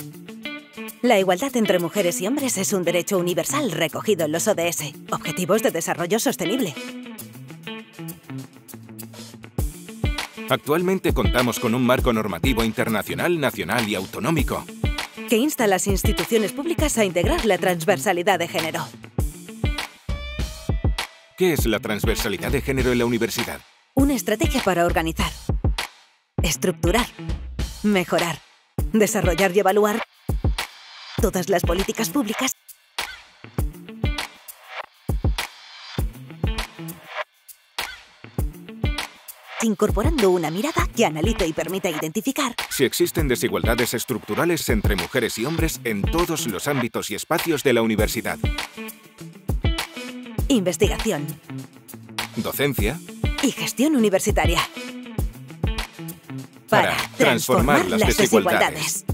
La igualdad entre mujeres y hombres es un derecho universal recogido en los ODS, Objetivos de Desarrollo Sostenible. Actualmente contamos con un marco normativo internacional, nacional y autonómico que insta a las instituciones públicas a integrar la transversalidad de género. ¿Qué es la transversalidad de género en la universidad? Una estrategia para organizar, estructurar, mejorar, desarrollar y evaluar todas las políticas públicas incorporando una mirada que analice y permita identificar si existen desigualdades estructurales entre mujeres y hombres en todos los ámbitos y espacios de la universidad. Investigación, docencia y gestión universitaria. Para transformar las desigualdades.